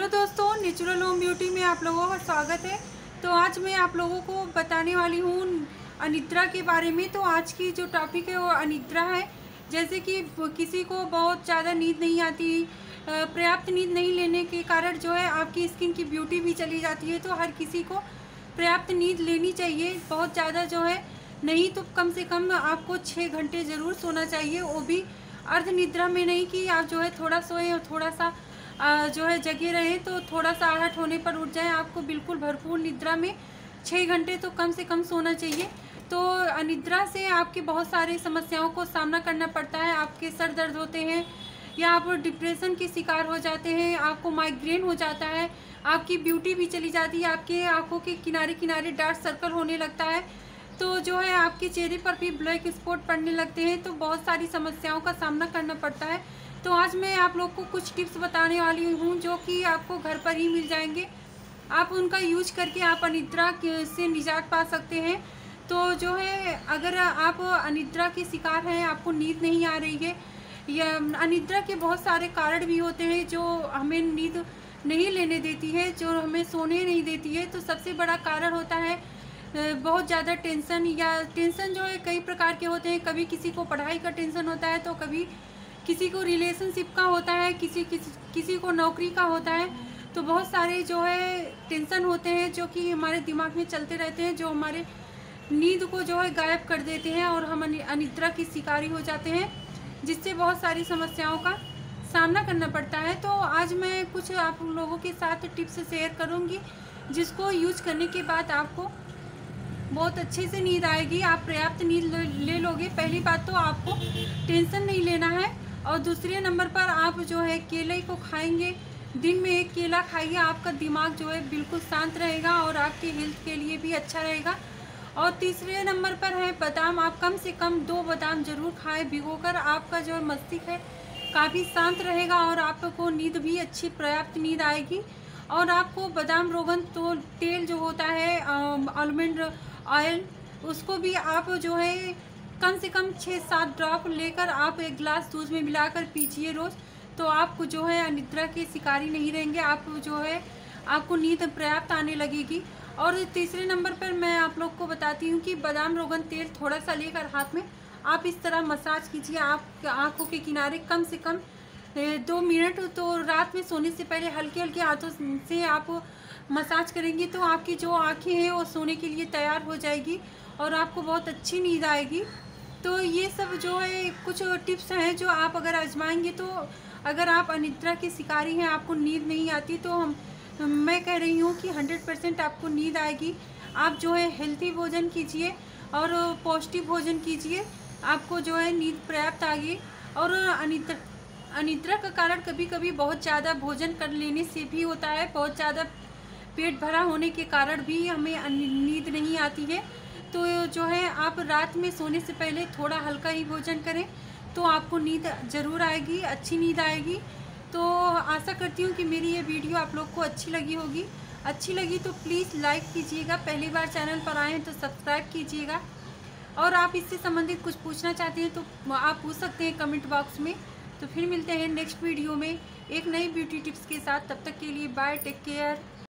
Hello दोस्तों, natural home beauty में आप लोगों का स्वागत है। तो आज मैं आप लोगों को बताने वाली हूँ अनिद्रा के बारे में। तो आज की जो टॉपिक है वो अनिद्रा है। जैसे कि किसी को बहुत ज़्यादा नींद नहीं आती, पर्याप्त नींद नहीं लेने के कारण जो है आपकी स्किन की ब्यूटी भी चली जाती है। तो हर किसी को पर्याप्त नींद लेनी चाहिए। बहुत ज़्यादा जो है नहीं तो कम से कम आपको 6 घंटे ज़रूर सोना चाहिए, वो भी अर्ध निद्रा में नहीं कि आप जो है थोड़ा सोएं और थोड़ा सा जो है जगे रहें, तो थोड़ा सा आहट होने पर उठ जाएं। आपको बिल्कुल भरपूर निद्रा में 6 घंटे तो कम से कम सोना चाहिए। तो अनिद्रा से आपकी बहुत सारी समस्याओं को सामना करना पड़ता है। आपके सर दर्द होते हैं या आप डिप्रेशन के शिकार हो जाते हैं, आपको माइग्रेन हो जाता है, आपकी ब्यूटी भी चली जाती है, आपके आँखों के किनारे किनारे डार्क सर्कल होने लगता है, तो जो है आपके चेहरे पर भी ब्लैक स्पॉट पड़ने लगते हैं। तो बहुत सारी समस्याओं का सामना करना पड़ता है। तो आज मैं आप लोग को कुछ टिप्स बताने वाली हूँ जो कि आपको घर पर ही मिल जाएंगे। आप उनका यूज करके आप अनिद्रा से निजात पा सकते हैं। तो जो है अगर आप अनिद्रा के शिकार हैं, आपको नींद नहीं आ रही है, या अनिद्रा के बहुत सारे कारण भी होते हैं जो हमें नींद नहीं लेने देती है, जो हमें सोने नहीं देती है। तो सबसे बड़ा कारण होता है बहुत ज़्यादा टेंशन। या टेंशन जो है कई प्रकार के होते हैं। कभी किसी को पढ़ाई का टेंशन होता है, तो कभी किसी को रिलेशनशिप का होता है, किसी को नौकरी का होता है। तो बहुत सारे जो है टेंशन होते हैं जो कि हमारे दिमाग में चलते रहते हैं, जो हमारे नींद को जो है गायब कर देते हैं और हम अनिद्रा की शिकारी हो जाते हैं, जिससे बहुत सारी समस्याओं का सामना करना पड़ता है। तो आज मैं कुछ आप लोगों के साथ टिप्स शेयर करूँगी जिसको यूज करने के बाद आपको बहुत अच्छे से नींद आएगी, आप पर्याप्त नींद ले लोगे। पहली बात तो आपको टेंशन नहीं लेना है, और दूसरे नंबर पर आप जो है केले को खाएंगे, दिन में 1 केला खाइए, आपका दिमाग जो है बिल्कुल शांत रहेगा और आपके हेल्थ के लिए भी अच्छा रहेगा। और तीसरे नंबर पर है बादाम। आप कम से कम 2 बादाम जरूर खाएं भिगोकर। आपका जो मस्तिष्क है काफ़ी शांत रहेगा और आपको नींद भी अच्छी पर्याप्त नींद आएगी। और आपको बादाम रोगन तो तेल जो होता है आलमंड ऑयल, उसको भी आप जो है कम से कम 6-7 ड्रॉप लेकर आप 1 गिलास दूध में मिलाकर पीजिए रोज़। तो आप जो है अनिद्रा के शिकारी नहीं रहेंगे, आप जो है आपको नींद पर्याप्त आने लगेगी। और तीसरे नंबर पर मैं आप लोग को बताती हूँ कि बादाम रोगन तेल थोड़ा सा लेकर हाथ में आप इस तरह मसाज कीजिए आप आँखों के किनारे कम से कम 2 मिनट। तो रात में सोने से पहले हल्के हल्के हाथों से आप मसाज करेंगी तो आपकी जो आँखें हैं वो सोने के लिए तैयार हो जाएगी और आपको बहुत अच्छी नींद आएगी। तो ये सब जो है कुछ टिप्स हैं जो आप अगर आजमाएंगे, तो अगर आप अनिद्रा के शिकारी हैं, आपको नींद नहीं आती, तो मैं कह रही हूँ कि 100% आपको नींद आएगी। आप जो है हेल्थी भोजन कीजिए और पौष्टिक भोजन कीजिए, आपको जो है नींद पर्याप्त आएगी। और अनिद्रा का कारण कभी कभी बहुत ज़्यादा भोजन कर लेने से भी होता है। बहुत ज़्यादा पेट भरा होने के कारण भी हमें नींद नहीं आती है। तो जो है आप रात में सोने से पहले थोड़ा हल्का ही भोजन करें तो आपको नींद ज़रूर आएगी, अच्छी नींद आएगी। तो आशा करती हूँ कि मेरी ये वीडियो आप लोग को अच्छी लगी होगी। अच्छी लगी तो प्लीज़ लाइक कीजिएगा, पहली बार चैनल पर आए हैं तो सब्सक्राइब कीजिएगा। और आप इससे संबंधित कुछ पूछना चाहते हैं तो आप पूछ सकते हैं कमेंट बॉक्स में। तो फिर मिलते हैं नेक्स्ट वीडियो में एक नई ब्यूटी टिप्स के साथ। तब तक के लिए बाय, टेक केयर।